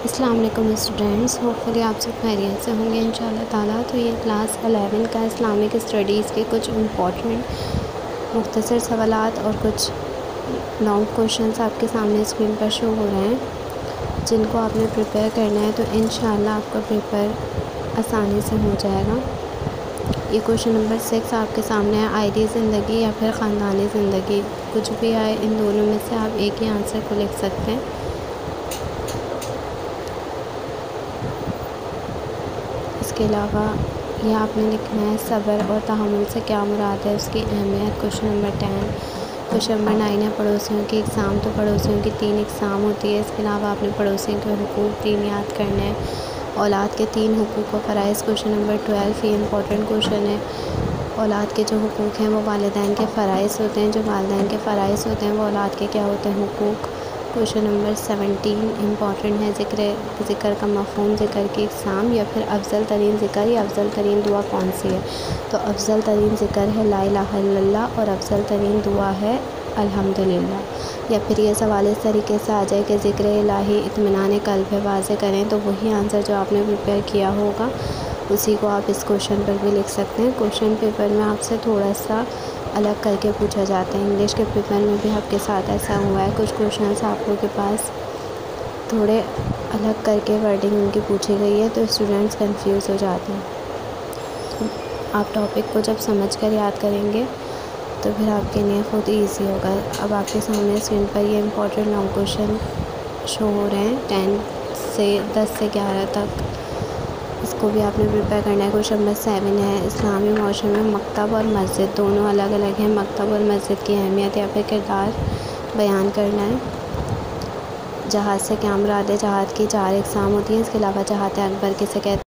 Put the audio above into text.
السلام علیکم students, hopefully آپ سب خیریت سے ہوں گے انشاءاللہ تعالیٰ۔ تو یہ کلاس 11 کا اسلامک اسٹڈیز کے کچھ امپورٹنٹ مختصر سوالات اور کچھ لانگ کوشچنس آپ کے سامنے اسکرین پر شو ہو رہے ہیں، جن کو آپ نے پریپیئر کرنا ہے تو انشاءاللہ آپ کا پیپر آسانی سے ہو جائے گا۔ یہ کوشچن نمبر 6 آپ کے سامنے ہے، آئلی زندگی یا پھر خاندانی زندگی، کچھ بھی آئے ان دونوں میں سے آپ ایک ہی آنسر کو لکھ سکتے ہیں۔ اس کے علاوہ یہ آپ نے لکھنا ہے صبر اور تحمل سے کیا مراد ہے، اس کی اہمیت۔ کوشچن نمبر 10 کوشچن نمبر 9 ہے پڑوسیوں کی اقسام، تو پڑوسیوں کی 3 اقسام ہوتی ہے۔ اس کے علاوہ آپ نے پڑوسیوں کے حقوق 3 یاد کرنے ہیں، اولاد کے 3 حقوق و فرائض۔ کوشچن نمبر 12 یہ امپورٹنٹ کوشچن ہے، اولاد کے جو حقوق ہیں وہ والدین کے فرائض ہوتے ہیں، جو والدین کے فرائض ہوتے ہیں وہ اولاد کے کیا ہوتے ہیں، حقوق۔ کوشچن نمبر 17 امپورٹنٹ ہے، ذکر کا مفہوم، ذکر کی اقسام یا پھر افضل ترین ذکر یا افضل ترین دعا کون سی ہے، تو افضل ترین ذکر ہے لا الہ الا اللہ اور افضل ترین دعا ہے الحمدللہ۔ یا پھر یہ سوال اس طریقے سے آ جائے کہ ذکر الہی اطمینان قلب ہے، واضح کریں، تو وہی آنسر جو آپ نے پریپیئر کیا ہوگا اسی کو آپ اس کوشچن پر بھی لکھ سکتے ہیں۔ کوشچن پیپر میں آپ سے تھوڑا سا الگ کر کے پوچھا جاتا ہے، انگلش کے پیپر میں بھی آپ کے ساتھ ایسا ہوا ہے، کچھ کوشچنس آپ لوگوں کے پاس تھوڑے الگ کر کے ورڈنگ ان کی پوچھی گئی ہے تو اسٹوڈنٹس کنفیوز ہو جاتے ہیں۔ تو آپ ٹاپک کو جب سمجھ کر یاد کریں گے تو پھر آپ کے لیے خود ایزی ہوگا۔ اب آپ کے سامنے اسکرین پر یہ امپورٹنٹ لانگ کوشچن شو ہو رہے ہیں 10 سے 11 تک، اس کو بھی آپ نے پریپیئر کرنا ہے۔ کوشچن نمبر 7 ہے اسلامی معاشرے میں مکتب اور مسجد دونوں الگ الگ ہیں، مکتب اور مسجد کی اہمیت یا پھر کردار بیان کرنا ہے۔ جہاد سے کیا مراد ہے، جہاد کی 4 اقسام ہوتی ہیں، اس کے علاوہ جہاد اکبر کسے کہتے ہیں۔